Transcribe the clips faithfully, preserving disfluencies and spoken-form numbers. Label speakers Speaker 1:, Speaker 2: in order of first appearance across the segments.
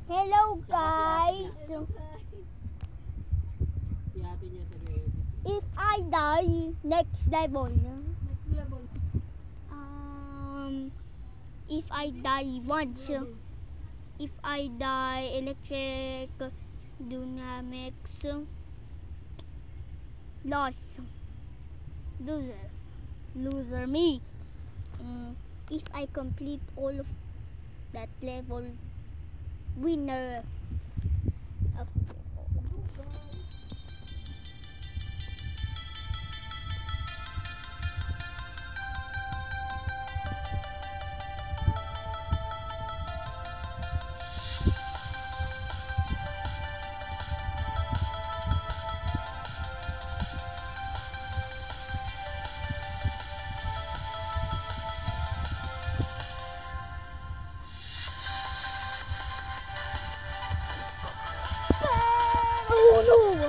Speaker 1: Hello guys. If I die, next level.
Speaker 2: Next level.
Speaker 1: Um, if I die once, if I die electric, dynamics, loss, losers, loser me. Um, if I complete all of that level, winner. Okay. Oh no!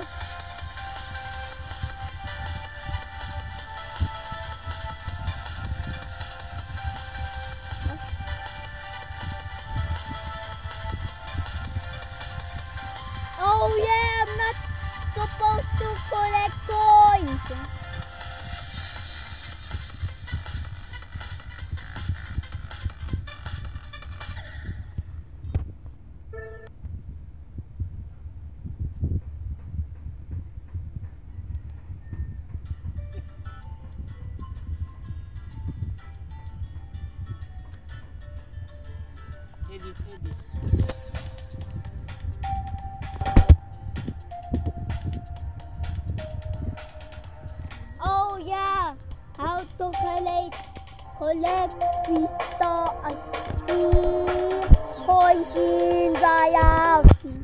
Speaker 1: Oh yeah, I'm not supposed to collect coins.
Speaker 3: Edit, edit.
Speaker 1: Oh yeah, how to collect collect pista at three coins in Zaya.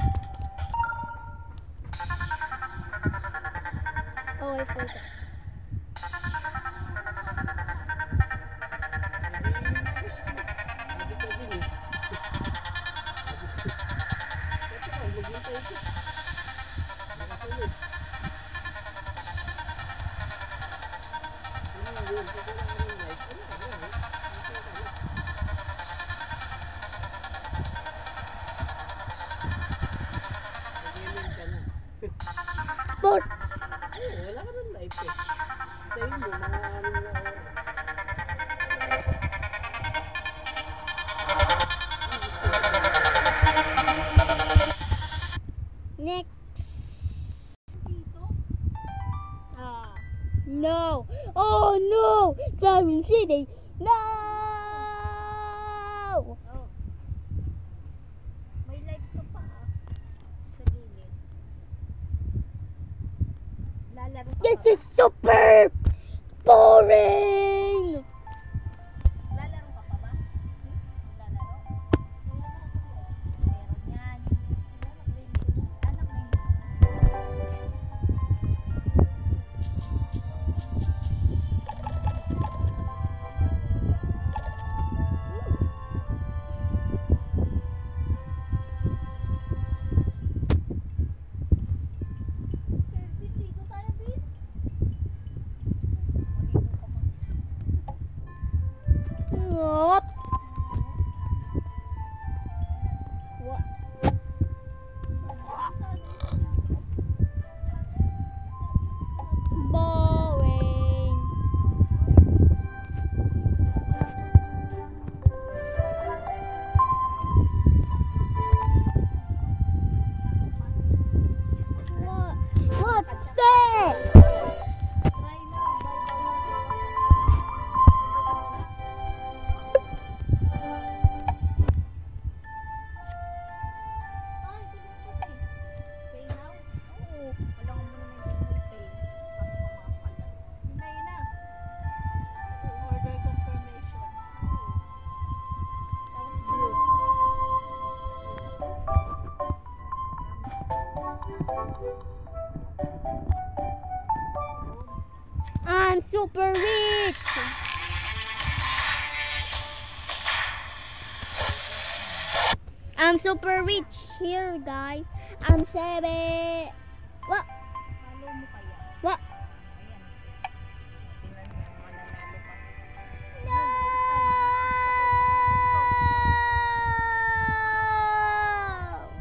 Speaker 1: Oh, I forgot. Sport.
Speaker 3: Oo, wala ka ng life eh. Tayo mo, mga anim na oras.
Speaker 1: Next. Ah, no. Oh no, Driving City. No.
Speaker 2: Oh. May light ka pa ah. Sa gilid. Lalaro ka
Speaker 1: This
Speaker 2: pa
Speaker 1: is super boring.
Speaker 2: ba? Lalaro ka pa ba? Hmm? Lalaro? Wala na ako. Meron yan. Anak na yun. Dito tayo, Bin. Maligo ka mag-
Speaker 1: What? What? Boring. What? What's that?
Speaker 2: Try na, Ay, sabi ko kasi. Pay now? Oo. Alam mo naman yung may pay. Ako pa mga pala. Yun na, yun na. Order confirmation. That was blue.
Speaker 1: I'm super rich. I'm super rich here, guys. I'm seven. What?
Speaker 2: Follow mo kaya?
Speaker 1: What?
Speaker 2: Ayan. Tingnan mo, mananalo ka.
Speaker 1: No.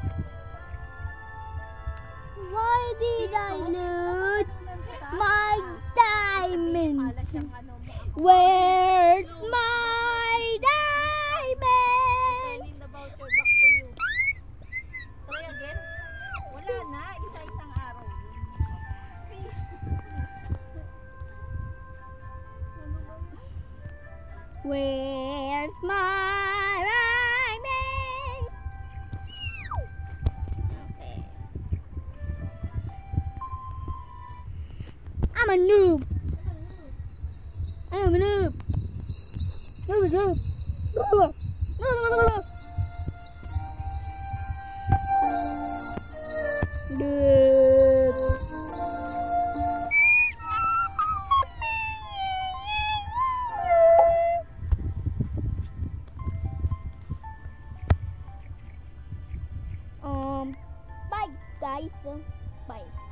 Speaker 1: Where's my diamond?
Speaker 2: Sending the voucher back to you. Try again. Wala na. Isa-isang araw yun. Please. Ano ba yun?
Speaker 1: Where's my diamond? Okay. I'm a noob. I'm a noob. I'm a noob. Noob. Um, bye guys. Bye.